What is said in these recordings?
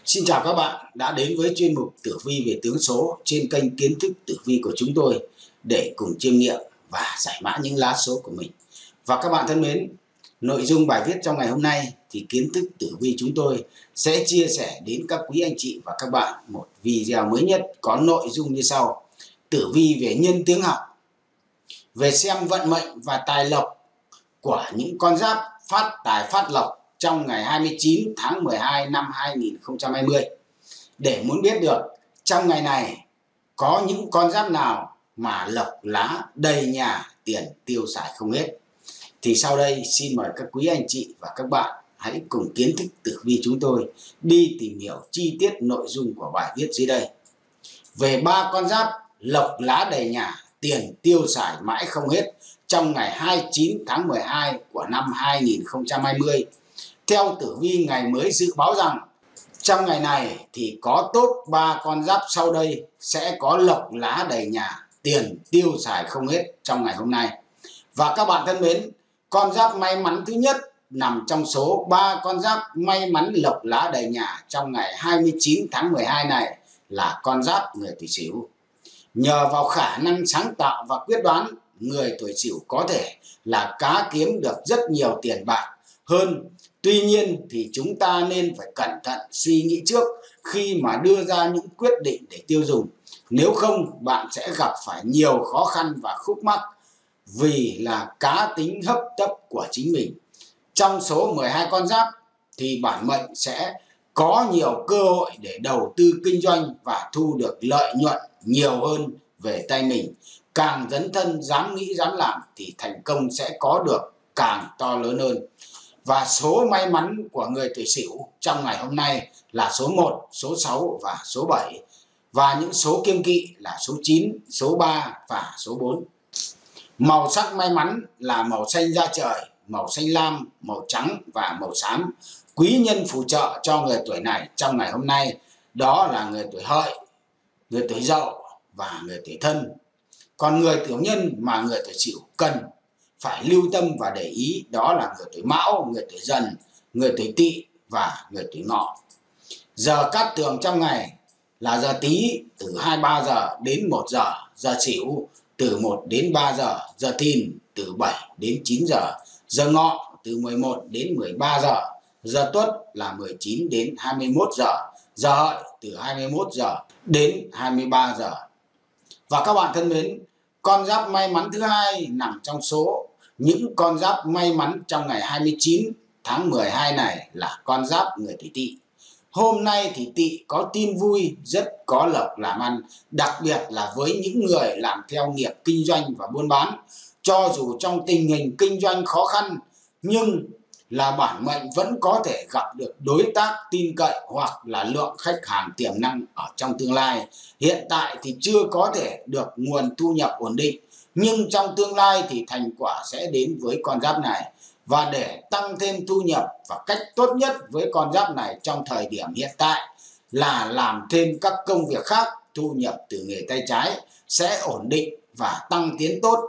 Xin chào các bạn đã đến với chuyên mục tử vi về tướng số trên kênh Kiến thức tử vi của chúng tôi để cùng chiêm nghiệm và giải mã những lá số của mình. Và các bạn thân mến, nội dung bài viết trong ngày hôm nay thì Kiến thức tử vi chúng tôi sẽ chia sẻ đến các quý anh chị và các bạn một video mới nhất có nội dung như sau: tử vi về nhân tướng học, về xem vận mệnh và tài lộc của những con giáp phát tài phát lộc trong ngày 29 tháng 12 năm 2020. Để muốn biết được trong ngày này có những con giáp nào mà lộc lá đầy nhà, tiền tiêu xài không hết, thì sau đây xin mời các quý anh chị và các bạn hãy cùng Kiến thức tử vi chúng tôi đi tìm hiểu chi tiết nội dung của bài viết dưới đây. Về 3 con giáp lộc lá đầy nhà, tiền tiêu xài mãi không hết trong ngày 29 tháng 12 của năm 2020. Theo tử vi ngày mới dự báo rằng trong ngày này thì có top 3 con giáp sau đây sẽ có lộc lá đầy nhà, tiền tiêu xài không hết trong ngày hôm nay. Và các bạn thân mến, con giáp may mắn thứ nhất nằm trong số 3 con giáp may mắn lộc lá đầy nhà trong ngày 29 tháng 12 này là con giáp người Tuổi Sửu. Nhờ vào khả năng sáng tạo và quyết đoán, người Tuổi Sửu có thể là cá kiếm được rất nhiều tiền bạc hơn. Tuy nhiên thì chúng ta nên phải cẩn thận suy nghĩ trước khi mà đưa ra những quyết định để tiêu dùng. Nếu không, bạn sẽ gặp phải nhiều khó khăn và khúc mắc vì là cá tính hấp tấp của chính mình. Trong số 12 con giáp thì bản mệnh sẽ có nhiều cơ hội để đầu tư kinh doanh và thu được lợi nhuận nhiều hơn về tay mình. Càng dấn thân, dám nghĩ, dám làm thì thành công sẽ có được càng to lớn hơn. Và số may mắn của người Tuổi Sửu trong ngày hôm nay là số 1, số 6 và số 7. Và những số kiêng kỵ là số 9, số 3 và số 4. Màu sắc may mắn là màu xanh da trời, màu xanh lam, màu trắng và màu xám. Quý nhân phù trợ cho người tuổi này trong ngày hôm nay đó là người tuổi Hợi, người tuổi Dậu và người tuổi Thân. Còn người tiểu nhân mà người Tuổi Sửu cần phải lưu tâm và để ý đó là người tuổi Mão, người tuổi Dần, người tuổi Tỵ và người tuổi Ngọ. Giờ cát tường trong ngày là giờ Tý từ 23 giờ đến 1 giờ, giờ Sửu từ 1 đến 3 giờ, giờ Thìn từ 7 đến 9 giờ, giờ Ngọ từ 11 đến 13 giờ, giờ Tuất là 19 đến 21 giờ, giờ Hợi từ 21 giờ đến 23 giờ. Và các bạn thân mến, con giáp may mắn thứ hai nằm trong số những con giáp may mắn trong ngày 29 tháng 12 này là con giáp người tuổi Tỵ. Hôm nay thì Tỵ có tin vui, rất có lộc làm ăn, đặc biệt là với những người làm theo nghiệp kinh doanh và buôn bán. Cho dù trong tình hình kinh doanh khó khăn nhưng là bản mệnh vẫn có thể gặp được đối tác tin cậy hoặc là lượng khách hàng tiềm năng ở trong tương lai. Hiện tại thì chưa có thể được nguồn thu nhập ổn định, nhưng trong tương lai thì thành quả sẽ đến với con giáp này. Và để tăng thêm thu nhập và cách tốt nhất với con giáp này trong thời điểm hiện tại là làm thêm các công việc khác, thu nhập từ nghề tay trái sẽ ổn định và tăng tiến tốt.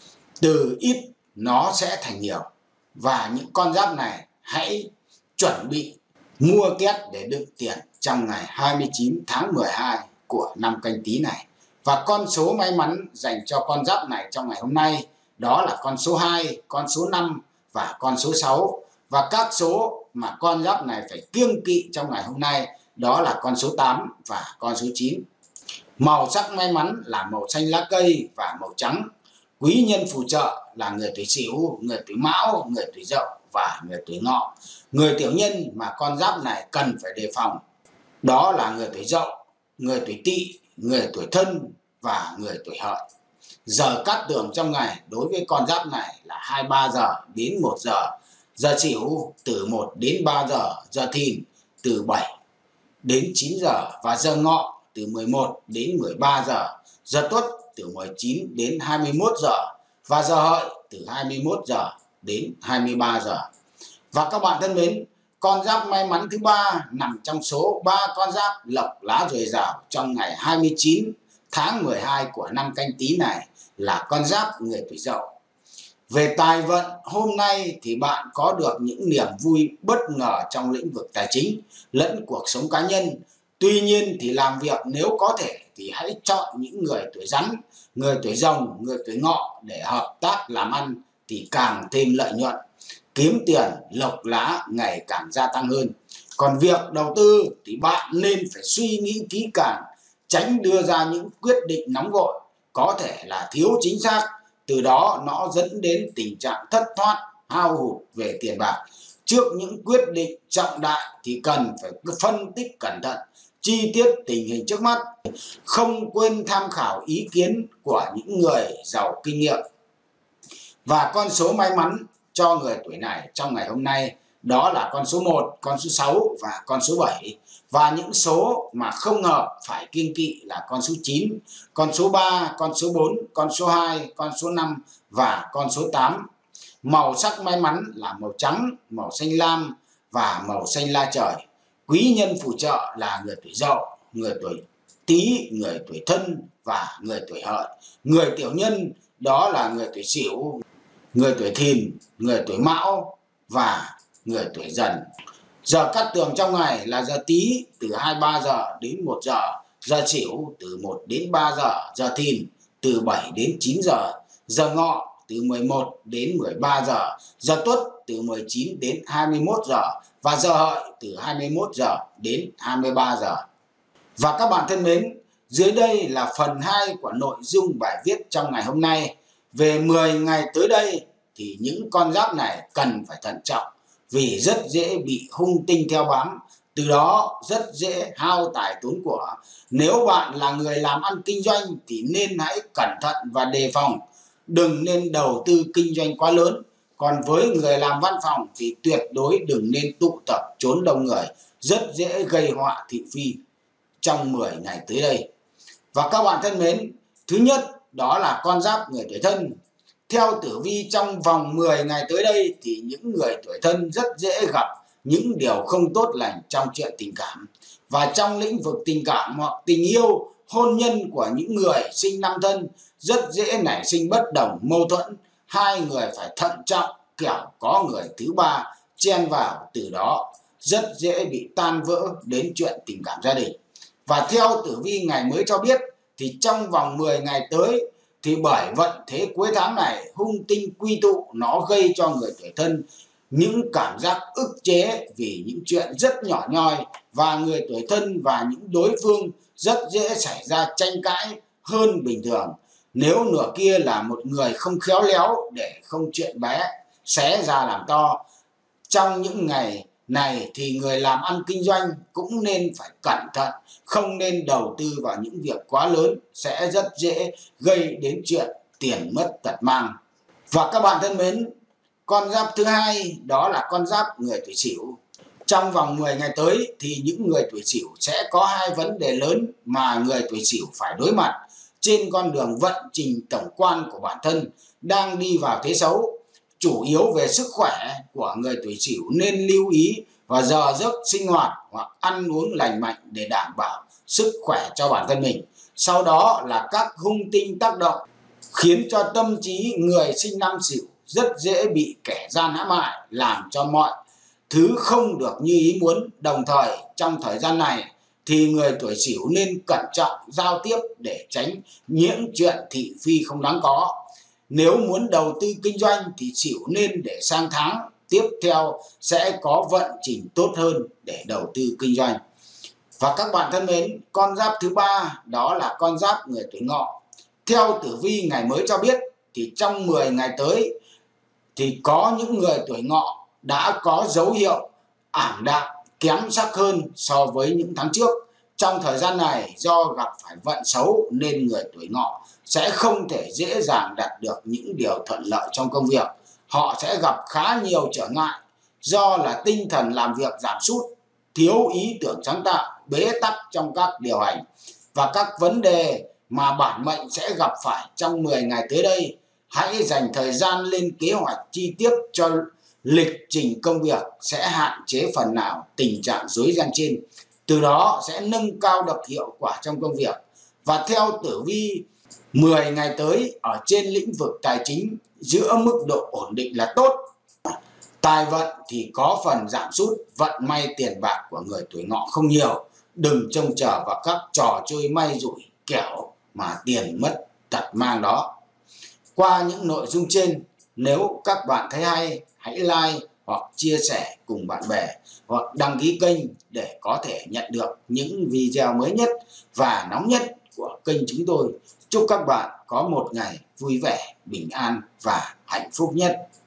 Từ ít nó sẽ thành nhiều. Và những con giáp này hãy chuẩn bị mua két để đựng tiền trong ngày 29 tháng 12 của năm Canh Tý này. Và con số may mắn dành cho con giáp này trong ngày hôm nay đó là con số 2, con số 5 và con số 6. Và các số mà con giáp này phải kiêng kỵ trong ngày hôm nay đó là con số 8 và con số 9. Màu sắc may mắn là màu xanh lá cây và màu trắng. Quý nhân phù trợ là người tuổi Sửu, người tuổi Mão, người tuổi Dậu và người tuổi Ngọ. Người tiểu nhân mà con giáp này cần phải đề phòng đó là người tuổi Dậu, người tuổi Tỵ, người tuổi Thân và người tuổi Hợi. Giờ cát tường trong ngày đối với con giáp này là 23 giờ đến 1 giờ, giờ Sửu từ 1 đến 3 giờ, giờ Thìn từ 7 đến 9 giờ và giờ Ngọ từ 11 đến 13 giờ, giờ Tuất từ 19 đến 21 giờ và giờ Hợi từ 21 giờ đến 23 giờ. Và các bạn thân mến, con giáp may mắn thứ ba nằm trong số 3 con giáp lộc lá dồi dào trong ngày 29 tháng 12 của năm Canh Tý này là con giáp người tuổi Dậu. Về tài vận, hôm nay thì bạn có được những niềm vui bất ngờ trong lĩnh vực tài chính lẫn cuộc sống cá nhân. Tuy nhiên thì làm việc nếu có thể thì hãy chọn những người tuổi Rắn, người tuổi Rồng, người tuổi Ngọ để hợp tác làm ăn thì càng thêm lợi nhuận, kiếm tiền lộc lá ngày càng gia tăng hơn. Còn việc đầu tư thì bạn nên phải suy nghĩ kỹ càng, tránh đưa ra những quyết định nóng vội, có thể là thiếu chính xác, từ đó nó dẫn đến tình trạng thất thoát, hao hụt về tiền bạc. Trước những quyết định trọng đại thì cần phải phân tích cẩn thận, chi tiết tình hình trước mắt, không quên tham khảo ý kiến của những người giàu kinh nghiệm. Và con số may mắn cho người tuổi này trong ngày hôm nay đó là con số 1, con số 6 và con số 7. Và những số mà không hợp phải kiêng kỵ là con số 9, con số 3, con số 4, con số 2, con số 5 và con số 8. Màu sắc may mắn là màu trắng, màu xanh lam và màu xanh la trời. Quý nhân phù trợ là người tuổi Dậu, người tuổi Tý, người tuổi Thân và người tuổi Hợi. Người tiểu nhân đó là người tuổi Sửu, người tuổi Thìn, người tuổi Mão và người tuổi Dần. Giờ cát tường trong ngày là giờ Tý từ 23 giờ đến 1 giờ, giờ Sửu từ 1 đến 3 giờ, giờ Thìn từ 7 đến 9 giờ, giờ Ngọ từ 11 đến 13 giờ, giờ Tuất từ 19 đến 21 giờ và giờ Hợi từ 21 giờ đến 23 giờ. Và các bạn thân mến, dưới đây là phần 2 của nội dung bài viết trong ngày hôm nay. Về 10 ngày tới đây thì những con giáp này cần phải thận trọng vì rất dễ bị hung tinh theo bám, từ đó rất dễ hao tài tốn của. Nếu bạn là người làm ăn kinh doanh thì nên hãy cẩn thận và đề phòng, đừng nên đầu tư kinh doanh quá lớn. Còn với người làm văn phòng thì tuyệt đối đừng nên tụ tập trốn đông người, rất dễ gây họa thị phi trong 10 ngày tới đây. Và các bạn thân mến, thứ nhất đó là con giáp người tuổi Thân. Theo tử vi trong vòng 10 ngày tới đây thì những người tuổi Thân rất dễ gặp những điều không tốt lành trong chuyện tình cảm. Và trong lĩnh vực tình cảm hoặc tình yêu, hôn nhân của những người sinh năm Thân rất dễ nảy sinh bất đồng, mâu thuẫn. Hai người phải thận trọng, kẻo có người thứ ba chen vào, từ đó rất dễ bị tan vỡ đến chuyện tình cảm gia đình. Và theo tử vi ngày mới cho biết thì trong vòng 10 ngày tới thì bởi vận thế cuối tháng này hung tinh quy tụ, nó gây cho người tuổi Thân những cảm giác ức chế vì những chuyện rất nhỏ nhoi, và người tuổi Thân và những đối phương rất dễ xảy ra tranh cãi hơn bình thường. Nếu nửa kia là một người không khéo léo để không chuyện bé xé ra làm to. Trong những ngày này thì người làm ăn kinh doanh cũng nên phải cẩn thận, không nên đầu tư vào những việc quá lớn, sẽ rất dễ gây đến chuyện tiền mất tật mang. Và các bạn thân mến, con giáp thứ hai đó là con giáp người tuổi Sửu. Trong vòng 10 ngày tới thì những người tuổi Sửu sẽ có hai vấn đề lớn mà người tuổi Sửu phải đối mặt trên con đường vận trình tổng quan của bản thân đang đi vào thế xấu. Chủ yếu về sức khỏe của người tuổi Sửu nên lưu ý vào giờ giấc sinh hoạt hoặc ăn uống lành mạnh để đảm bảo sức khỏe cho bản thân mình. Sau đó là các hung tinh tác động khiến cho tâm trí người sinh năm Sửu rất dễ bị kẻ gian hãm hại, làm cho mọi thứ không được như ý muốn. Đồng thời trong thời gian này thì người tuổi Sửu nên cẩn trọng giao tiếp để tránh những chuyện thị phi không đáng có. Nếu muốn đầu tư kinh doanh thì Sửu nên để sang tháng tiếp theo sẽ có vận trình tốt hơn để đầu tư kinh doanh. Và các bạn thân mến, con giáp thứ ba đó là con giáp người tuổi Ngọ. Theo tử vi ngày mới cho biết thì trong 10 ngày tới thì có những người tuổi Ngọ đã có dấu hiệu ảm đạm, kém sắc hơn so với những tháng trước. Trong thời gian này do gặp phải vận xấu nên người tuổi Ngọ sẽ không thể dễ dàng đạt được những điều thuận lợi trong công việc. Họ sẽ gặp khá nhiều trở ngại do là tinh thần làm việc giảm sút, thiếu ý tưởng sáng tạo, bế tắc trong các điều hành. Và các vấn đề mà bản mệnh sẽ gặp phải trong 10 ngày tới đây, hãy dành thời gian lên kế hoạch chi tiết cho lịch trình công việc sẽ hạn chế phần nào tình trạng rối ren trên, từ đó sẽ nâng cao được hiệu quả trong công việc. Và theo tử vi 10 ngày tới ở trên lĩnh vực tài chính giữa mức độ ổn định là tốt. Tài vận thì có phần giảm sút, vận may tiền bạc của người tuổi Ngọ không nhiều. Đừng trông chờ vào các trò chơi may rủi kẻo mà tiền mất tật mang đó. Qua những nội dung trên, nếu các bạn thấy hay, hãy like hoặc chia sẻ cùng bạn bè, hoặc đăng ký kênh để có thể nhận được những video mới nhất và nóng nhất của kênh chúng tôi. Chúc các bạn có một ngày vui vẻ, bình an và hạnh phúc nhất.